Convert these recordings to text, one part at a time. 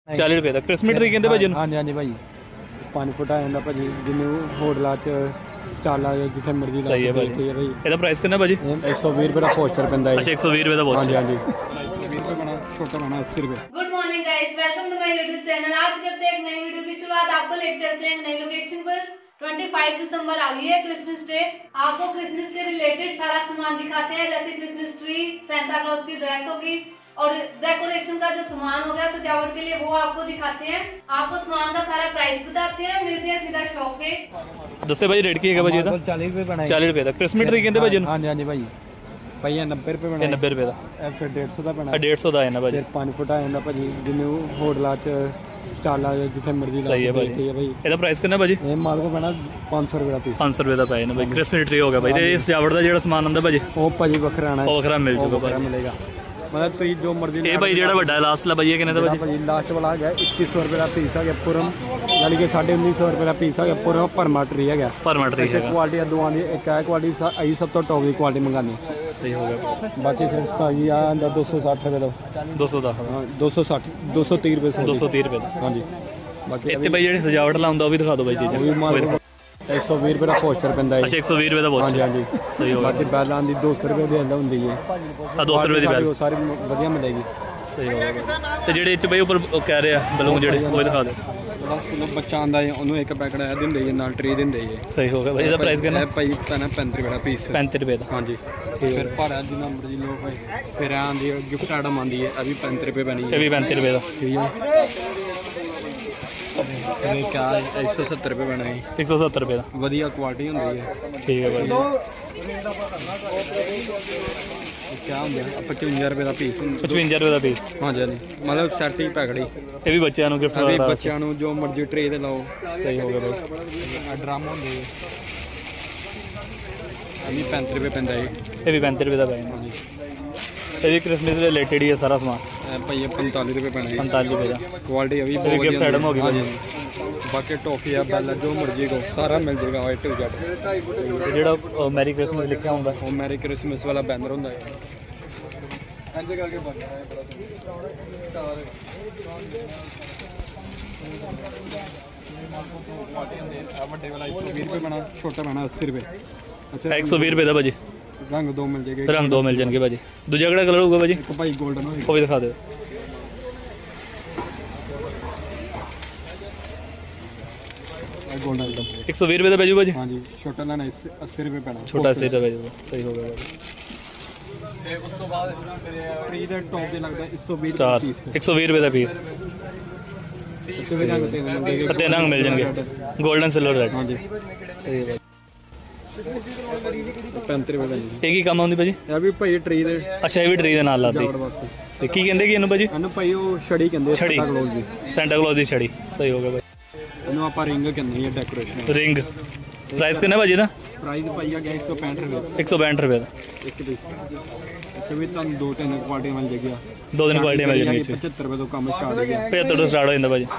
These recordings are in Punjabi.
40 रुपए ਦਾ ਕ੍ਰਿਸਮਸ ਟਰੀ ਕਹਿੰਦੇ ਭਾਜੀ ਹਾਂਜੀ ਹਾਂਜੀ ਭਾਜੀ 5 ਫੁੱਟ ਆ ਜਾਂਦਾ ਭਾਜੀ ਜਿੰਨੇ ਹੋਟਲਾਂ 'ਚ ਸਟਾਲਾਂ ਜਿੱਥੇ ਮਰਜ਼ੀ ਲਾ ਸਹੀ ਹੈ ਭਾਜੀ ਇਹਦਾ ਪ੍ਰਾਈਸ ਕਿੰਨਾ ਭਾਜੀ 120 ਰੁਪਏ ਦਾ ਪੋਸਟਰ ਪੈਂਦਾ ਹੈ। ਅੱਛਾ 120 ਰੁਪਏ ਦਾ ਪੋਸਟਰ। ਹਾਂਜੀ 120 रुपये बना छोटा बना 80 रुपये। Good morning guys, welcome to my YouTube channel. आज करते हैं एक नई वीडियो की शुरुआत। आपको लेकर चलते हैं नई लोकेशन पर। 25 दिसंबर आ गई है, क्रिसमस डे। आपको क्रिसमस के रिलेटेड सारा सामान दिखाते हैं, जैसे क्रिसमस ट्री, सांता क्लॉज की ड्रेस होगी और डेकोरेशन का जो सामान हो गया सजावट के लिए, वो आपको दिखाते हैं। आपको सामान का सारा प्राइस बताते हैं। मिलते हैं सीधा शॉप पे। ਦੱਸੇ ਭਾਜੀ ਰੇਟ ਕੀ ਹੈਗਾ ਭਾਜੀ ਇਹਦਾ? 40 रुपये बना 40 ਰੁਪਏ ਦਾ ਕ੍ਰਿਸਮਸ ਟਰੀ ਕਹਿੰਦੇ ਭਾਜੀ हाँ जी भाई ਭਾਈ 90 ਰੁਪਏ ਬਣਾ 90 ਰੁਪਏ ਦਾ ਫਿਰ 150 ਦਾ ਬਣਾ 150 ਦਾ ਆਇਆ ਨਾ ਭਾਜੀ। ਫਿਰ 5 ਫੁੱਟ ਆ ਜਾਂਦਾ ਭਾਜੀ ਜਿੰਨੇ ਹੋਟਲਾਂ 'ਚ ਸਟਾਲਾਂ ਜਿੱਥੇ ਮਰਜ਼ੀ ਲਾ ਸਹੀ ਹੈ ਭਾਜੀ। ਇਹਦਾ ਪ੍ਰਾਈਸ ਕਿੰਨਾ ਭਾਜੀ? ਇਹ ਮਾਲ ਕੋ ਬਣਾ 500 ਰੁਪਏ ਦਾ ਪੀਸ। 500 ਰੁਪਏ ਦਾ ਪਏ ਨਾ ਭਾਈ। ਕ੍ਰਿਸਮਸ ਟਰੀ ਹੋ ਗਿਆ ਭਾਈ ਤੇ ਇਹ ਸਜਾਵਟ ਦਾ ਜਿਹੜਾ ਸਮਾਨ ਹੁੰਦਾ ਭਾਜੀ ਉਹ ਭਾਜੀ ਵੱਖਰਾ ਆਣਾ ਉਹ ਵੱਖਰਾ ਮਿਲ ਜੂਗਾ ਭਾਜੀ। ਮਿਲੇਗਾ मतलब ਤੁਸੀਂ ਜੋ ਮਰਜ਼ੀ ਇਹ ਭਾਈ ਜਿਹੜਾ ਵੱਡਾ ਲਾਸਟ ਲਾ ਭਾਜੀ ਇਹ ਕਿੰਨੇ ਦਾ ਭਾਜੀ? ਭਾਜੀ ਲਾਸਟ ਵਾਲਾ ਆ ਗਿਆ 2100 ਰੁਪਏ ਦਾ ਪੀਸ ਆ ਗਿਆ ਪੁਰਮ, ਯਾਨੀ ਕਿ 1950 ਰੁਪਏ ਦਾ ਪੀਸ ਆ ਗਿਆ ਪੁਰਮ ਭਰਮਾ ਟਰੀ ਹੈਗਾ। ਭਰਮਾ ਟਰੀ ਹੈਗਾ। ਕੁਆਲਿਟੀ ਆ ਦੋਵਾਂ ਦੀ ਇੱਕ ਹੈ ਕੁਆਲਿਟੀ ਅਸੀਂ ਸਭ ਤੋਂ ਟੌਪ ਦੀ ਕੁਆਲਿਟੀ ਮੰਗਾਉਂਦੇ। ਸਹੀ ਹੋ ਗਿਆ। ਬਾਕੀ ਫਿਰ ਸਤਾਈ ਆ 260 ਰੁਪਏ ਦਾ 200 ਦਾ ਹਾਂ 260 230 ਰੁਪਏ 230 ਰੁਪਏ ਦਾ। ਹਾਂਜੀ ਬਾਕੀ ਇੱਥੇ ਭਾਈ ਜਿਹੜੀ ਸਜਾਵਟ ਲਾਉਂਦਾ ਉਹ ਵੀ ਦਿਖਾ ਦਿਓ ਭਾਈ ਚੀਜ਼ਾਂ। 120 ਰੁਪਏ ਦਾ ਪੋਸਟਰ ਪੈਂਦਾ ਹੈ। ਅੱਛਾ 120 ਰੁਪਏ ਦਾ ਹਾਂਜੀ ਪੋਸਟਰ। ਹਾਂਜੀ ਸਹੀ ਹੋ ਗਿਆ। ਬਾਕੀ ਬੈਲਾਂ ਦੀ 200 ਰੁਪਏ ਦੇ ਅੰਦਰ ਹੁੰਦੀ ਹੈ। ਆ 200 ਰੁਪਏ ਦੀ ਬੈਲ। ਉਹ ਸਾਰੀ ਵਧੀਆ ਮਿਲੇਗੀ। ਸਹੀ ਹੋ ਗਿਆ। ਤੇ ਜਿਹੜੇ ਇੱਥੇ ਭਾਈ ਉੱਪਰ ਉਹ ਕਹਿ ਰਹੇ ਆ ਬਲੂਨ ਜਿਹੜੇ ਉਹ ਦਿਖਾ ਦਿਓ। ਜਿਹੜਾ ਸਕੂਲੋਂ ਬੱਚਾ ਆਉਂਦਾ ਹੈ ਉਹਨੂੰ ਇੱਕ ਪੈਕਟ ਆ ਦਿੰਦੇ ਜੀ ਨਾਲ ਟਰੀ ਦਿੰਦੇ ਜੀ। ਸਹੀ ਹੋ ਗਿਆ ਭਾਈ। ਇਹਦਾ ਪ੍ਰਾਈਸ ਕਿੰਨਾ? ਭਾਈ ਪੈਣਾ 35 ਰੁਪਏ ਦਾ ਪੀਸ। 35 ਰੁਪਏ ਦਾ। ਹਾਂਜੀ ਫਿਰ ਭਾੜਾ ਜਿੰਨਾ ਮਰਜ਼ੀ ਲੋ ਭਾਈ ਫਿਰ ਆਂਦੀ ਗਿਫਟ ਆਈਟਮ ਆਉਂਦੀ ਹੈ ਇਹ ਵੀ 35 ਰੁਪਏ ਬਣੀ ਇਹ ਵੀ 35 ਰੁਪਏ ਦਾ। ਠੀਕ ਹੈ ਇਹ ਕਿਆ 170 ਰੁਪਏ ਬਣਾ ਹੈ। 170 ਰੁਪਏ ਦਾ। ਵਧੀਆ ਕੁਆਲਿਟੀ ਹੁੰਦੀ ਹੈ। ਠੀਕ ਹੈ ਭਾਈ। ਕਿਆ ਹੁੰਦਾ 55 ਰੁਪਏ ਦਾ ਪੀਸ 55 ਰੁਪਏ ਦਾ ਪੀਸ। ਹਾਂਜੀ ਹਾਂਜੀ ਮਤਲਬ ਸੈਟ ਹੀ ਪੈਕਟ ਹੀ। ਇਹ ਵੀ ਬੱਚਿਆਂ ਨੂੰ ਗਿਫਟ ਵੀ ਕਰਦਾ। ਬੱਚਿਆਂ ਨੂੰ ਜੋ ਮਰਜ਼ੀ ਟਰੇ ਤੇ ਲਾਓ। ਸਹੀ ਹੋ ਗਿਆ ਭਾਈ। ਡਰਮ ਹੁੰਦੇ ਇਹ ਵੀ 35 ਰੁਪਏ ਪੈਂਦਾ ਹੈ। ਇਹ ਵੀ 35 ਰੁਪਏ ਦਾ ਪੈ ਜਾਂਦਾ। ਇਹ ਵੀ ਕ੍ਰਿਸਮਸ ਦੇ ਰਿਲੇਟਡ ਹੀ ਹੈ ਸਾਰਾ ਸਮਾਨ। ਭਾਈ ਇਹ 45 ਰੁਪਏ ਪੈਣਾ ਹੈ। 45 ਰੁਪਏ ਦਾ। ਕੁਆਲਿਟੀ ਇਹ ਵੀ ਇਹ ਗਿਫਟ ਆਈਟਮ ਹੋ ਗਈ ਭਾਜੀ। ਬਾਕੀ ਟੋਫੀ ਆ ਬੈਲ ਜੋ ਮਰਜ਼ੀ ਕੋ ਸਾਰਾ ਮਿਲ ਜਾਏਗਾ A to Z। ਤੇ ਜਿਹੜਾ ਮੈਰੀ ਕ੍ਰਿਸਮਸ ਲਿਖਿਆ ਹੁੰਦਾ ਉਹ ਮੈਰੀ ਕ੍ਰਿਸਮਸ ਵਾਲਾ ਬੈਨਰ ਹੁੰਦਾ ਹੈ। ਇੰਜ ਕਰਕੇ ਬੰਨ੍ਹਣਾ ਹੈ ਵੱਡੇ ਵਾਲਾ 120 ਰੁਪਏ ਬਣਾ ਛੋਟਾ ਬਣਾ 80 ਰੁਪਏ। ਅੱਛਾ 120 ਰੁਪਏ ਦਾ ਭਾਜੀ। ਰੰਗ ਦੋ ਮਿਲ ਜਾਏਗੇ। ਰੰਗ ਦੋ ਮਿਲ ਜਾਣਗੇ ਭਾਜੀ। ਦੂਜਾ ਕਿਹੜਾ ਕਲਰ ਹੋਊਗਾ ਭਾਜੀ? ਇੱਕ ਭਾਈ 골ਡਨ ਹੋਏਗਾ ਉਹ ਵੀ ਦਿਖਾ ਦਿਓ। 골ਡਨ ਆਈਟਮ 120 ਰੁਪਏ ਦਾ ਪੈ ਜੂ ਭਾਜੀ। ਹਾਂਜੀ ਛੋਟਾ ਲੈਣਾ 80 ਰੁਪਏ ਪੈਣਾ। ਛੋਟਾ 80 ਦਾ ਪੈ ਜੂਗਾ। ਸਹੀ ਹੋ ਗਿਆ ਭਾਜੀ। ਤੇ ਉਸ ਤੋਂ ਬਾਅਦ ਟਰੀ ਦੇ ਟੌਪ ਤੇ ਲੱਗਦਾ 120 ਸਟਾਰ ਰੁਪਏ ਪੀਸ। 120 ਰੁਪਏ ਦਾ ਪੀਸ। ਕਿਵੇਂ ਰੰਗ ਤੇ ਮਿਲਣਗੇ? ਤੇ ਰੰਗ ਮਿਲ ਜਾਣਗੇ 골ਡਨ ਸਿਲਵਰ ਰੈਡ। ਹਾਂਜੀ ਸਹੀ ਹੈ ਭਾਜੀ। 35 ਰੁਪਏ ਦਾ ਜੀ। ਇਹ ਕੀ ਕੰਮ ਆਉਂਦੀ ਭਾਜੀ? ਇਹ ਵੀ ਭਾਈ ਟਰੀ ਦੇ ਅੱਛਾ ਇਹ ਵੀ ਟਰੀ ਦੇ ਨਾਲ ਲਾਦੀ। ਵਾਸਤੇ ਤੇ ਕੀ ਕਹਿੰਦੇ ਕਿ ਇਹਨੂੰ ਭਾਜੀ? ਇਹਨੂੰ ਭਾਈ ਉਹ ਛੜੀ ਕਹਿੰਦੇ ਆ ਛੜੀ। Santa Claus ਦੀ। ਸੈਂਟਾ ਕਲੌਜ਼ ਦੀ ਛੜੀ। ਸਹੀ ਹੋ ਗਿਆ ਭਾਜੀ। ਇਹਨੂੰ ਆਪਾਂ ਰਿੰਗ ਕਹਿੰਦੇ ਆ ਡੈਕੋਰੇਸ਼ਨ। ਰਿੰਗ ਪ੍ਰਾਈਸ ਕਿੰਨਾ ਭਾਜੀ ਦਾ? ਪ੍ਰਾਈਸ ਭਾਈ ਆ ਗਿਆ 165 ਰੁਪਏ 162 ਰੁਪਏ ਦਾ। ਇੱਕ ਪੀਸ। ਇੱਥੇ ਵੀ ਤੁਹਾਨੂੰ ਦੋ ਤਿੰਨ ਕੁਆਲਿਟੀ ਮਿਲ ਜਾਏਗੀ। ਦੋ ਦਿਨ ਕੁਆਲਿਟੀ ਮਿਲ ਜਾਣਗੀ। 75 ਰੁਪਏ ਤੋਂ ਕੰਮ ਸਟਾਰਟ ਹੋ ਗਿਆ। 75 ਤੋਂ ਸਟਾਰਟ ਹੋ ਜਾਂਦਾ ਭਾਜੀ।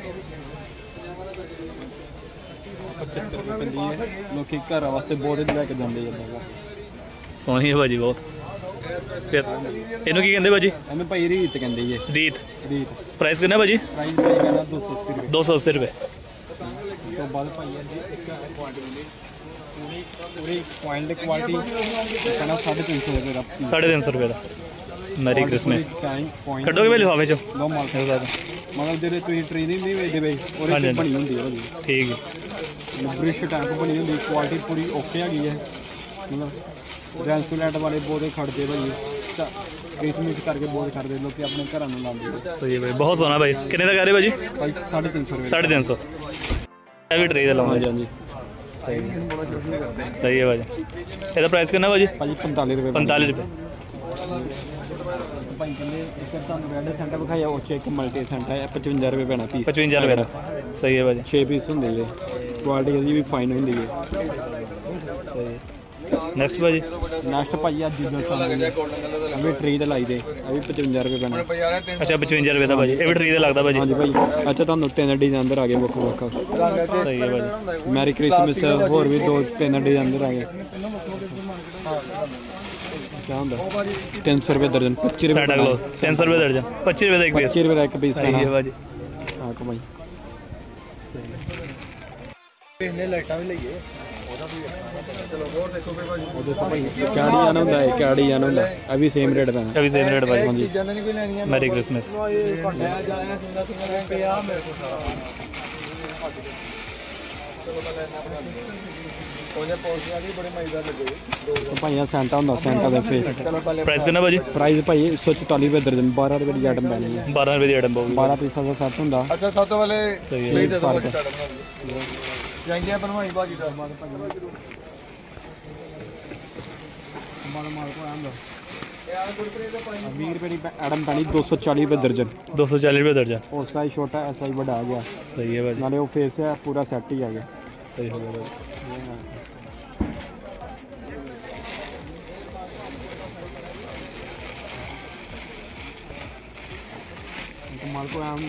75 ਰੁਪਏ ਪੈਂਦੀ ਹੈ। ਲੋਕੀ ਘਰਾਂ ਵਾਸਤੇ ਬਹੁਤ ਲੈ ਕੇ ਜਾਂਦੇ ਆ। ਸੋਹਣੀ ਹੈ ਭਾਜੀ ਬਹੁਤ। ਫਿਰ ਇਹਨੂੰ ਕੀ ਕਹਿੰਦੇ ਭਾਜੀ? ਇਹਨੂੰ ਭਾਈ ਰੀਤ ਕਹਿੰਦੇ ਜੀ। ਰੀਤ। ਰੀਤ ਪ੍ਰਾਈਸ ਕਿੰਨਾ ਭਾਜੀ? ਪ੍ਰਾਈਸ ਭਾਈ ਕਹਿੰਦਾ 280 ਰੁਪਏ। 280 ਰੁਪਏ। ਉਸ ਤੋਂ ਬਾਅਦ ਭਾਈ ਜੀ ਇੱਕ ਕੁਆਲਿਟੀ ਹੁੰਦੀ ਪੂਰੀ ਪੁਆਇੰਟ ਕੁਆਲਿਟੀ ਕਹਿੰਦਾ 350 ਰੁਪਏ ਦਾ। 350 ਰੁਪਏ ਦਾ। Merry Christmas. ਪੁਆਇੰਟ ਕੱਢੋਗੇ ਭਾਈ ਲਿਫਾਫੇ ਚੋਂ? ਲੋ ਮਾਲ ਮਤਲਬ ਜਿਹੜੇ ਤੁਸੀਂ ਟ੍ਰੀ ਨਹੀਂ ਵੇਚਦੇ ਬਈ ਉਹਦੇ ਤੇ ਬਣੀ ਹੁੰਦੀ ਹੈ ਭਾਜੀ। ਠੀਕ ਹੈ। ਬ੍ਰਿਸ਼ ਟਾਈਪ ਬਣੀ ਹੁੰਦੀ। ਕੁਆਲਿਟੀ ਪੂਰੀ ਓਕੇ ਹੈਗੀ ਹੈ। ਮਤਲਬ ਰੈਸਟੋਰੈਂਟ ਵਾਲੇ ਬਹੁਤ ਖੜਦੇ ਭਾਜੀ। ਕ੍ਰਿਸਮਸ ਕਰਕੇ ਬਹੁਤ ਖੜਦੇ ਲੋਕੀ ਆਪਣੇ ਘਰਾਂ ਨੂੰ ਲਾਉਂਦੇ। ਸਹੀ ਹੈ ਭਾਈ ਬਹੁਤ ਸੋਹਣਾ ਭਾਈ। ਕਿੰਨੇ ਦਾ ਕਰ ਰਹੇ ਭਾਜੀ? ਭਾਈ 350 ਰੁਪਏ। 350। ਇਹ ਵੀ ਟਰੇ ਦਾ ਲਾਉਂਦੇ। ਹਾਂਜੀ ਸਹੀ ਹੈ। ਸਹੀ ਹੈ ਭਾਜੀ। ਇਹਦਾ ਪ੍ਰਾਈਸ ਕਿੰਨਾ ਭਾਜੀ? ਭਾਜੀ 45 ਰੁਪਏ। 45 ਰੁਪਏ। ਭਾਈ ਕਹਿੰਦੇ ਇੱਕ ਤੁਹਾਨੂੰ ਰੈਡ ਸੈਂਟਾ ਵਿਖਾਇਆ ਉਹ 'ਚ ਇੱਕ ਮਲਟੀ ਸੈਂਟਾ ਹੈ 55 ਰੁਪਏ ਪੈਣਾ ਪੀਸ। 55 ਰੁਪਏ ਦਾ। ਸਹੀ ਹੈ ਭਾਜੀ। 6 ਪੀਸ ਹੁੰਦੇ ਹੈ। ਕੁਆਲਿਟੀ ਇਹਦੀ ਵੀ ਫਾਈਨ ਹੁੰਦੀ ਹੈ। ਸਹੀ। ਨੈਕਸਟ ਭਾਜੀ। ਨੈਕਸਟ ਭਾਈ ਅੱਜ ਜਿੱਦਾਂ ਸਾਨੂੰ ਵੀ ਟਰੀ ਤੇ ਲਾਈ ਦੇ ਇਹ ਵੀ 55 ਰੁਪਏ ਪੈਣਾ। ਅੱਛਾ 55 ਰੁਪਏ ਦਾ ਭਾਜੀ। ਇਹ ਵੀ ਟਰੀ ਦਾ ਲੱਗਦਾ ਭਾਜੀ। ਹਾਂਜੀ ਭਾਈ। ਅੱਛਾ ਤੁਹਾਨੂੰ ਤਿੰਨ ਡਿਜ਼ਾਈਨ ਆ ਗਏ ਵੱਖ ਵੱਖ। ਸਹੀ ਹੈ ਭਾਜੀ। ਮੈਰੀ ਕ੍ਰਿਸਮਸ ਹੋਰ ਵੀ ਦੋ ਤਿੰਨ ਡਿਜ਼ਾਈਨ ਆ ਗਏ। क्या ਹੁੰਦਾ 300 रुपये दर्जन 25 ਸੈਂਟਾ रुपये ਕਲੌਸ 300 ਰੁਪਏ ਦਰਜਨ 25 ਰੁਪਏ ਦਾ ਇੱਕ ਪੀਸ 25 रुपये का एक पीस ਸਹੀ ਹੈ ਭਾਜੀ हाँ को भाई ਉਹਦੇ ਤੋਂ ਭਾਈ ਕਿਹੜੀ ਜਾਣਾ ਹੁੰਦਾ ਹੈ ਕਿਹੜੀ ਜਾਣਾ ਹੁੰਦਾ ਹੈ ਇਹ ਵੀ ਸੇਮ ਰੇਟ ਦਾ ਇਹ ਵੀ ਸੇਮ ਰੇਟ ਭਾਜੀ ਹਾਂਜੀ ਮੈਰੀ ਕ੍ਰਿਸਮਸ ਭਾਈਆਂ ਸੈਂਟਾ ਹੁੰਦਾ ਸੈਂਟਾ ਦਾ ਫੇਸ ਪ੍ਰਾਈਸ ਕਿੰਨਾ ਭਾਜੀ ਪ੍ਰਾਈਸ ਭਾਈ 144 रुपये दर्जन 12 रुपये की आइटम पैनी है 12 ਰੁਪਏ ਦੀ ਆਈਟਮ ਪਾਉਗੀ 12 पीसा का सेट ਹੁੰਦਾ अच्छा सातों वाले ਸਹੀ ਹੈ नहीं दे दो फर्क है। जाएंगे बनवाई बाकी का ਮਾਲ ਕੋ ਆਂਦਾ 20 रुपये की आइटम पैनी 240 रुपये दर्जन 240 ਰੁਪਏ ਦਰਜਨ और साइज छोटा है साइज बड़ा आ गया ਸਹੀ ਹੈ ਭਾਜੀ नाले वो फेस है पूरा सेट ही आ गया ਸਹੀ ਹੋ ਗਿਆ ਭਾਜੀ ਮਾਲ ਕੋ ਆਮ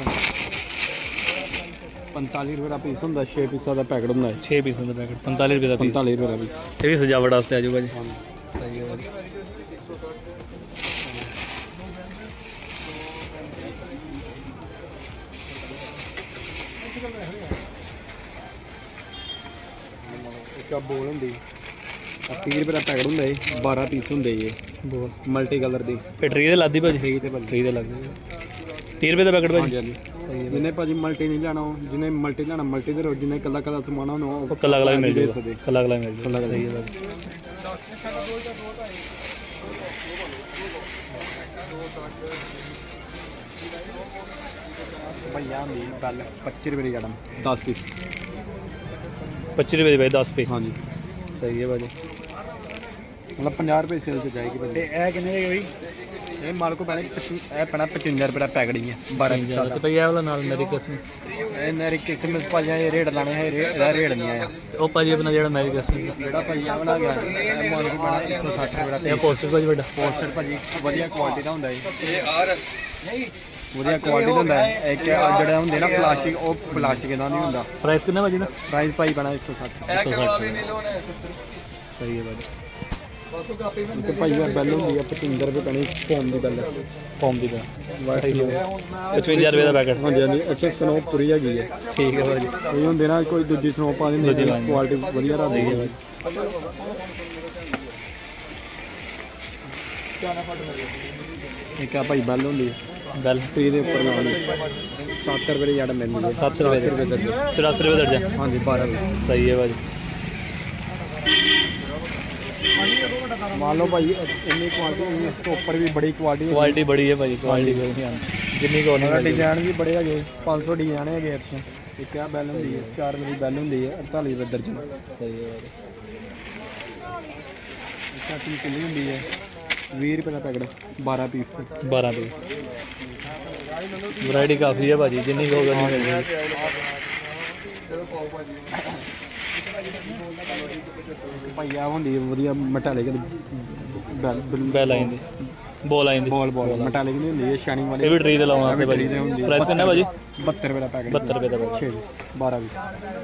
45 रुपये का पीस ਹੁੰਦਾ 6 ਪੀਸਾਂ ਦਾ ਪੈਕਟ ਹੁੰਦਾ ਹੈ 6 ਪੀਸਾਂ ਦਾ ਪੈਕਟ 45 ਰੁਪਏ ਦਾ ਪੀਸ 45 रुपये का पीस ਇਹ ਵੀ ਸਜਾਵਟ ਵਾਸਤੇ ਆ ਜਾਊਗਾ ਜੀ ਸਹੀ ਹੈ ਭਾਜੀ ਇੱਕ ਬੋਲ ਹੁੰਦੀ 30 रुपये का पैकट ਹੁੰਦਾ ਹੈ 12 ਪੀਸ ਹੁੰਦੇ ਇਹ ਬੋਲ ਮਲਟੀ ਕਲਰ ਦੀ ਇਹ ਟਰੀ ਦੇ ਲਾਦੀ ਭਾਜੀ ਠੀਕ ਤੇ ਭਾਜੀ ਟਰੀ ਦੇ ਲੱਗਦੇ 30 ਰੁਪਏ ਦਾ ਪੈਕਟ ਭਾਜੀ ਹਾਂਜੀ ਜਿਹਨੇ ਭਾਜੀ ਮਲਟੀ ਨਹੀਂ ਲੈਣਾ ਜਿਹਨੇ ਮਲਟੀ ਲੈਣਾ ਮਲਟੀ ਦੇ ਰੋ ਜਿਹਨੇ ਕੱਲਾ ਕੱਲਾ ਸਮਾਨ ਹੋਣਾ ਉਹ ਕੱਲਾ ਕੱਲਾ ਮਿਲ ਜਾਊਗਾ ਕੱਲਾ ਕੱਲਾ ਮਿਲ ਜਾਊਗਾ ਸਹੀ ਹੈ ਭਾਜੀ ਭਈਆ ਦੀ ਗੱਲ 25 रुपये की आइटम 10 पीस 25 ਰੁਪਏ ਦੇ ਭਾਈ 10 ਪੀਸ ਹਾਂਜੀ ਸਹੀ ਹੈ ਭਾਜੀ मतलब 50 रुपये सेल से जाएगी भाजी ਇਹ ਕਿੰਨੇ ਦੇ ਭਾਈ ਇਹ ਮਾਲ ਕੋ ਪੈਣਾ ਇਹ ਪੈਣਾ 55 रुपये ਦਾ ਪੈਕਟ ਹੀ ਹੈ 12 ਪੀਸ ਤੇ ਭਾਈ ਇਹ ਵਾਲਾ ਨਾਲ ਮੈਰੀ ਕ੍ਰਿਸਮਸ ਇਹ ਮੇਰੀ ਕਿਸਮਤ ਭਾਜੀ ਇਹ ਰੇਟ ਲਾਣੇ ਹੈ ਇਹਦਾ ਰੇਟ ਨਹੀਂ ਆਇਆ ਉਹ ਭਾਜੀ ਆਪਣਾ ਜਿਹੜਾ ਮੈਰੀ ਕ੍ਰਿਸਮਸ ਜਿਹੜਾ ਭਾਜੀ ਆ ਬਣਾ ਗਿਆ ਇਹ ਮਾਲ ਕੋ ਪੈਣਾ 160 रुपये ਦਾ ਇਹ ਪੋਸਟਰ ਭਾਜੀ ਵੱਡਾ ਪੋਸਟਰ ਭਾਜੀ ਵਧੀਆ ਕੁਆਲਿਟੀ ਦਾ ਹੁੰਦਾ ਹੈ ਵਧੀਆ ਕੁਆਲਿਟੀ ਦਾ ਹੁੰਦਾ ਹੈ ਇੱਕ ਜਿਹੜਾ ਹੁੰਦੇ ਨਾ ਪਲਾਸਟਿਕ ਉਹ ਪਲਾਸਟਿਕ ਦਾ ਨਹੀਂ ਹੁੰਦਾ ਪ੍ਰਾਈਸ ਕਿੰਨਾ ਭਾਜੀ ਦਾ ਪ੍ਰਾਈਸ ਭਾਈ ਪੈਣਾ 160 ਸਹੀ ਹੈ ਭਾਜੀ ਤੇ ਭਾਈ ਇਹ ਬੈਲ ਹੁੰਦੀ ਹੈ 55 रुपये ਪੈਣੀ ਫੋਮ ਦੀ ਬੈਲ ਫੋਮ ਦੀ ਦਾ ਸਹੀ ਹੈ 55 ਰੁਪਏ ਦਾ ਪੈਕਟ ਹਾਂਜੀ ਹਾਂਜੀ ਅੱਛਾ ਸਨੋ ਪੂਰੀ ਹੈਗੀ ਹੈ ਠੀਕ ਹੈ ਭਾਜੀ ਇਹ ਹੁੰਦੇ ਨਾ ਕੋਈ ਦੂਜੀ ਸਨੋ ਪਾ ਦਿੰਦੇ ਦੂਜੀ ਲਾਉਂਦੇ। ਕੁਆਲਿਟੀ ਵਧੀਆ ਰੱਖਦੀ ਹੈ ਇੱਕ ਆ ਭਾਈ ਬੈਲ ਹੁੰਦੀ ਹੈ ਬੈਲ ਫ੍ਰੀ ਦੇ ਉੱਪਰ ਨਾਲ 7 रुपये ਦੀ ਜੜ ਮਿਲਦੀ ਹੈ 7 ਰੁਪਏ ਦੇ 84 ਰੁਪਏ ਦਰਜਨ ਹਾਂਜੀ 12 रुपये ਸਹੀ ਹੈ ਭਾਜੀ मान लो भाई इतनी क्वालिटी नहीं है इसके ऊपर भी बड़ी क्वालिटी ਕੁਆਲਿਟੀ ਬੜੀ ਹੈ ਭਾਜੀ ਕੁਆਲਿਟੀ ਕੋਈ ਨਹੀਂ ਆਉਂਦੀ ਜਿੰਨੀ ਕੋ ਨਹੀਂ डिजाइन भी बड़े है 500 डिजाइन है गेट से एक क्या बैल होंगी है 4 रुपये बैल होंगी है 48 रुपये दर्जन ਸਹੀ ਹੈ ਭਾਜੀ इसका टी किली होंगी है 20 रुपये का पैकेट 12 पीस 12 ਪੀਸ ਵੈਰਾਈਟੀ ਕਾਫੀ ਹੈ ਭਾਜੀ ਜਿੰਨੀ ਕੋ ਨਹੀਂ ਮਿਲਦੀ भैया होंगी वधिया मटैलिक बैल ਬੈਲ ਆయింਦੀ ਬੋਲ ਆయింਦੀ बॉल बॉल मटैलिक नहीं होंगी है शाइनिंग वाली ਇਹ ਵੀ ਟਰੀ ਦੇ ਲਾਉਣ ਵਾਸਤੇ ਭਾਜੀ ਪ੍ਰਾਈਸ ਕਿੰਨਾ ਭਾਜੀ 72 रुपये का पैकेट 72 ਰੁਪਏ ਦਾ ਭਾਜੀ 6 12 पीस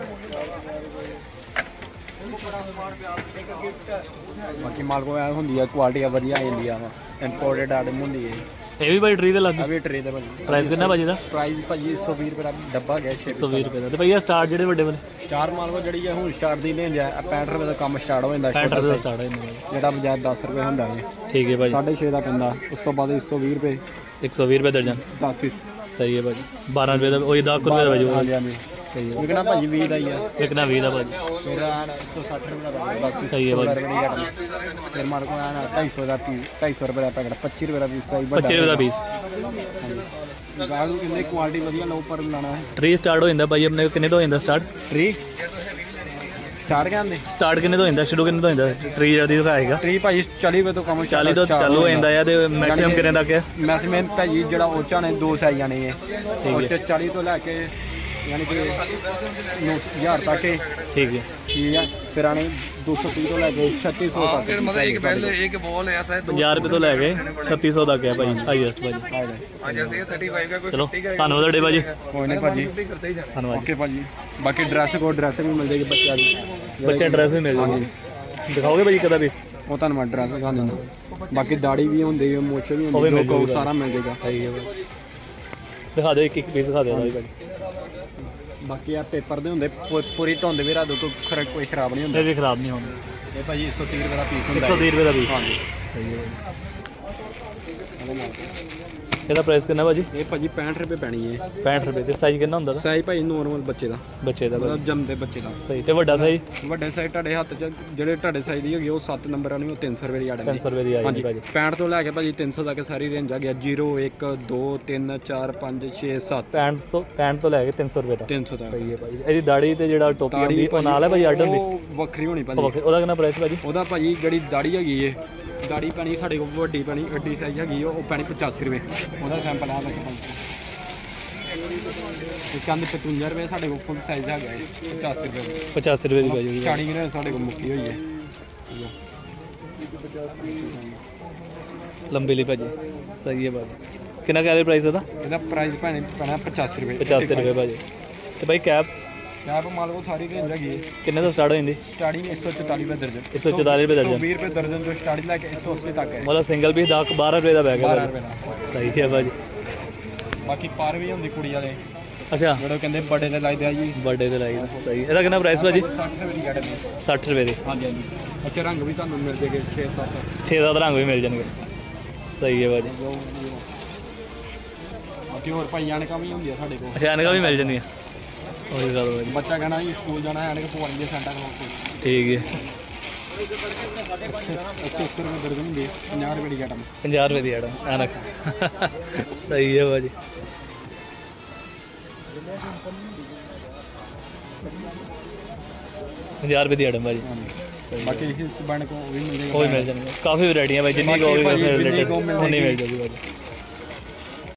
बाकी माल को होंगी है क्वालिटी वधिया आ जाती है इंपोर्टेड आइटम होंगी है ਇਹ ਵੀ ਭਾਈ ਟਰੀ ਦੇ ਲੱਗ अभी ट्रे दे भाजी ਪ੍ਰਾਈਸ ਕਿੰਨਾ ਭਾਜੀ ਦਾ प्राइस भाजी 120 रुपये का डब्बा गया 120 ਰੁਪਏ ਦਾ ਤੇ ਭਈਆ ਸਟਾਰਟ ਜਿਹੜੇ ਵੱਡੇ ਵਾਲੇ स्टार माल को जड़ी है हुन स्टार्ट दी लें जा 65 रुपये का काम स्टार्ट हो जाता 65 ਰੁਪਏ ਦਾ ਸਟਾਰਟ ਹੈ ਇਹਨਾਂ ਦਾ जेड़ा बजाय 10 रुपये होंदा है ਠੀਕ ਹੈ ਭਾਜੀ 6.5 ਦਾ ਪੈਂਦਾ ਉਸ ਤੋਂ ਬਾਅਦ 120 रुपये 120 ਰੁਪਏ ਦਰਜਨ 10 पीस ਸਹੀ ਹੈ ਭਾਜੀ 12 ਰੁਪਏ ਦਾ ਉਹ 10 ਰੁਪਏ ਦਾ ਭਾਜੀ ਹਾਂਜੀ ਹਾਂਜੀ ਸਹੀ ਹੈ ਵਿਕਣਾ ਭਾਜੀ 20 ਦਾ ਹੀ ਆ ਵਿਕਣਾ 20 ਦਾ ਭਾਜੀ ਫਿਰ ਆਣ 160 रुपये ਦਾ 10 पीस ਸਹੀ ਹੈ ਭਾਜੀ ਫਿਰ ਮਾਰ ਕੋ ਆਣ 250 ਦਾ ਪੀਸ 250 रुपये ਦਾ ਪੈਕਟ 25 रुपये ਦਾ ਪੀਸ ਸਹੀ 25 ਰੁਪਏ ਦਾ ਪੀਸ ਗਾਲ ਕਿੰਨੇ ਕੁਆਲਿਟੀ ਵਧੀਆ ਲਓ ਪਰ ਲਾਣਾ ਹੈ ਟਰੀ ਸਟਾਰਟ ਹੋ ਜਾਂਦਾ ਭਾਜੀ ਆਪਣੇ ਕੋਲ ਕਿੰਨੇ ਤੋਂ ਹੋ ਜਾਂਦਾ ਸਟਾਰਟ ਟ੍ਰੀ ਸਟਾਰਟ ਕਹਿੰਦੇ ਸਟਾਰਟ ਕਿੰਨੇ ਤੋਂ ਹੋ ਜਾਂਦਾ ਸ਼ੁਰੂ ਕਿੰਨੇ ਤੋਂ ਹੋ ਜਾਂਦਾ ਟਰੀ ਜਿਹੜਾ ਦਿਖਾਏਗਾ ਟ੍ਰੀ ਭਾਜੀ 40 ਰੁਪਏ ਤੋਂ ਕੰਮ 40 ਤੋਂ ਚਾਲੂ ਹੋ ਜਾਂਦਾ ਹੈ ਤੇ ਮੈਕਸਿਮਮ ਕਿੰਨੇ ਤੱਕ ਹੈ ਮੈਕਸਿਮਮ ਭਾਜੀ ਜਿਹੜਾ ਉੱਚਾ ਨੇ ਦੋ ਸਾਈਜ਼ਾਂ ਨੇ ਇਹ ਉਹ 'ਚ 40 ਤੋਂ ਲੈ ਕੇ ਯਾਨੀ ਕਿ 1000 ਤੱਕ ਹੈ ਠੀਕ ਹੈ ਠੀਕ ਹੈ ਫਿਰ ਆਣੇ 230 ਤੋਂ ਲੈ ਕੇ 3600 ਤੱਕ मतलब एक बैल एक बॉल है ऐसा है 50 ਰੁਪਏ ਤੋਂ ਲੈ ਕੇ 3600 ਤੱਕ ਹੈ ਭਾਜੀ ਹਾਈਐਸਟ ਭਾਜੀ जैसे 35 का कोई ਚਲੋ ਧੰਨਵਾਦ ਤੁਹਾਡੇ ਭਾਜੀ ਕੋਈ ਨਹੀਂ ਭਾਜੀ करते ही जाना ਧੰਨਵਾਦ ਓਕੇ ਭਾਜੀ ਬਾਕੀ ਡਰੈਸ ਵੀ ਮਿਲ ਜਾਏਗੀ ਬੱਚਿਆਂ ਦੀ ਬੱਚੇ ਡਰੈਸ ਵੀ ਮਿਲ ਜਾਣਗੇ ਦਿਖਾਓਗੇ ਭਾਜੀ ਕਦਾ ਪੀਸ ਉਹ ਤੁਹਾਨੂੰ ਮੈਂ ਐਡਰੈਸ ਦਿਖਾ ਦਿੰਦਾ। ਬਾਕੀ ਦਾੜੀ ਵੀ ਹੁੰਦੀ ਹੈ, ਮੁੱਛ ਵੀ ਉਹ ਵੀ ਹੁੰਦੀ ਮਿਲ ਹੈ, ਜਾਊਗਾ। ਸਾਰਾ ਮਿਲ ਜਾਏਗਾ। ਸਹੀ ਹੈ ਭਾਜੀ, ਦਿਖਾ ਦਿਓ ਇੱਕ ਪੀਸ ਦਿਖਾ ਦਿਓ ਭਾਜੀ। ਬਾਕੀ ਆ ਪੇਪਰ ਦੇ ਹੁੰਦੇ ਪੂਰੀ ਧੁੰਦ ਵੀ ਰਾਤ ਤੋਂ ਕੋਈ ਖਰਾਬ ਨਹੀਂ ਹੁੰਦਾ। ਇਹ ਵੀ ਖਰਾਬ ਨਹੀਂ ਹੁੰਦੇ। ਇਹ ਭਾਜੀ 130 ਰੁਪਏ ਦਾ ਪੀਸ ਹੁੰਦਾ। 130 ਰੁਪਏ ਦਾ ਪੀਸ। ਹਾਂਜੀ। ਸਹੀ ਹੈ ਭਾਜੀ। ਇਹਦਾ ਪ੍ਰਾਈਸ ਕਿੰਨਾ ਭਾਜੀ? ਇਹ ਭਾਜੀ 65 ਰੁਪਏ ਪੈਣੀ ਹੈ। 65 ਰੁਪਏ। ਤੇ ਸਾਈਜ਼ ਕਿੰਨਾ ਹੁੰਦਾ ਦਾ? ਸਾਈਜ਼ ਭਾਜੀ ਨੋਰਮਲ ਬੱਚੇ ਦਾ, ਬੱਚੇ ਦਾ ਭਾਜੀ। ਮਤਲਬ ਜੰਮਦੇ ਬੱਚੇ ਦਾ। ਸਹੀ। ਤੇ ਵੱਡਾ ਸਾਈਜ਼? ਵੱਡੇ ਸਾਈਜ਼ ਤੁਹਾਡੇ ਹੱਥ 'ਚ ਜਿਹੜੇ ਤੁਹਾਡੇ ਸਾਈਜ਼ ਦੀ ਹੈਗੀ ਉਹ 7 ਨੰਬਰ ਵਾਲੀ, ਉਹ 300 ਰੁਪਏ ਦੀ ਆ ਜਾਂਦੀ। 300 ਰੁਪਏ ਦੀ ਆ ਜਾਂਦੀ ਭਾਜੀ। 65 ਤੋਂ ਲੈ ਕੇ ਭਾਜੀ 300 ਤੱਕ ਸਾਰੀ ਰੇਂਜ ਆ ਗਿਆ। 0 1 2 3 4 5 6 7 65 ਤੋਂ ਲੈ ਕੇ 300 ਰੁਪਏ ਤੱਕ। 300 ਤੱਕ। ਸਹੀ ਹੈ ਭਾਜੀ। ਇਹਦੀ ਦਾੜੀ ਤੇ ਜਿਹੜਾ ਟੋਪੀ ਹੁੰਦੀ ਉਹ ਨਾਲ ਹੈ ਭਾਜੀ, ਅੱਡ ਹੁੰਦੀ? ਉਹ ਵੱਖਰੀ ਹੋਣੀ ਭਾਜੀ। ਉਹਦਾ ਕਿੰਨਾ ਪ੍ਰਾਈਸ ਭਾਜੀ? ਉਹਦਾ ਭਾਜੀ ਜਿਹੜੀ ਦਾੜੀ ਹੈਗੀ ਏ, ਦਾੜੀ ਪੈਣੀ ਸਾਡੇ ਕੋਲ ਵੱਡੀ ਪੈਣੀ, ਵੱਡੀ ਸਾਈਜ਼ ਹੈਗੀ ਉਹ ਪੈਣੀ 85 ਰੁਪਏ। ਉਹਦਾ ਸੈਂਪਲ ਆ ਦੇਖੋ। ਇਹ ਕੰਦ 55 ਰੁਪਏ ਸਾਡੇ ਕੋਲ ਫੁੱਲ ਸਾਈਜ਼ ਹੈਗਾ ਹੈ 85 ਰੁਪਏ। 85 ਰੁਪਏ ਦੀ ਭਾਜੀ। ਸਟਾਰਟਿੰਗ ਨੇ ਸਾਡੇ ਕੋਲ ਮੁੱਕੀ ਹੋਈ ਹੈ। ਲੰਬੀ ਲਈ ਭਾਜੀ। ਸਹੀ ਹੈ ਭਾਜੀ। ਕਿੰਨਾ ਕਹਿ ਰਹੇ ਪ੍ਰਾਈਸ ਇਹਦਾ? ਇਹਦਾ ਪ੍ਰਾਈਸ ਪੈਣਾ 85 ਰੁਪਏ। 85 ਰੁਪਏ ਭਾਜੀ। ਤੇ ਭਾਈ ਕੈਪ? ਕੈਪ ਮਾਲ ਕੋ ਸਾਰੀ ਰੇਂਜ ਹੈਗੀ ਹੈ। ਕਿੰਨੇ ਤੋਂ ਸਟਾਰਟ ਹੋ ਜਾਂਦੀ? ਸਟਾਰਟਿੰਗ 144 ਰੁਪਏ ਦਰਜਨ। 144 ਰੁਪਏ ਦਰਜਨ। 20 ਰੁਪਏ ਦਰਜਨ ਤੋਂ ਸਟਾਰਟਿੰਗ ਲੈ ਕੇ 180 ਤੱਕ ਹੈ। ਮਤਲਬ ਸਿੰਗਲ ਪੀਸ 12 ਰੁਪਏ ਦਾ ਬੈਗ ਹੈ 12 ਭਾਜੀ। ਰੁਪਏ ਦਾ। ਸਹੀ ਹੈ ਭਾਜੀ। ਬਾਕੀ ਪਰ ਵੀ ਹੁੰਦੀ ਕੁੜੀ ਵਾਲੇ, ਅੱਛਾ, ਜਿਹੜੇ ਕਹਿੰਦੇ ਬਰਥਡੇ ਤੇ ਲਾਈਦੇ ਆ ਜੀ। ਬਰਥਡੇ ਤੇ ਲਾਈ। ਸਹੀ। ਇਹਦਾ ਕਿੰਨਾ ਪ੍ਰਾਈਸ ਭਾਜੀ? 60 ਰੁਪਏ ਦੀ ਗੈਟ 60 ਰੁਪਏ ਦੀ। ਹਾਂਜੀ ਹਾਂਜੀ। ਅੱਛਾ ਰੰਗ ਵੀ ਤੁਹਾਨੂੰ ਮਿਲ ਜੇਗੇ 6-7। 6-7 ਰੰਗ ਵੀ ਮਿਲ ਜਾਣਗੇ। ਸਹੀ ਹੈ ਭਾਜੀ। ਬਾਕੀ ਹੋਰ ਭਾਈ ਐਨਕਾਂ ਵੀ ਹੁੰਦੀਆਂ ਸਾਡੇ ਕੋਲ। ਅੱਛਾ, ਐਨਕਾਂ ਵੀ ਮਿਲ ਜਾਂਦੀਆਂ। ਉਹੀ ਗੱਲ ਭਾਜੀ। ਬੱਚਾ ਕਹਿਣਾ ਜੀ ਸਕੂਲ ਜਾਣਾ ਐਨਕ ਪਵਾਉਣੀ ਹੈ ਸੈਂਟਾ ਕਲੌਸ ਤੋਂ। ਠੀਕ ਹੈ। 100 ਰੁਪਏ ਦਰਜਨ ਹੁੰਦੀ ਹੈ। 50 ਰੁਪਏ ਦੀ ਗੈਟਮ। 50 ਰੁਪਏ ਦੀ ਐਨਕ। ਸਹੀ ਹੈ ਭਾਜੀ। ₹50 ਦੀ ਐਡਮ ਭਾਜੀ। ਬਾਕੀ ਇਸ ਬਣ ਕੋ ਵੀ ਮਿਲ ਜਾਏਗਾ। ਉਹ ਵੀ ਮਿਲ ਜਾਣਗੇ। ਕਾਫੀ ਵੈਰਾਈਟੀਆਂ ਭਾਈ, ਜਿੰਨੀ ਕਹੋਗੇ ਉਸ ਰਿਲੇਟਡ ਉਨੀ ਮਿਲ ਜਾਊਗੀ ਭਾਜੀ।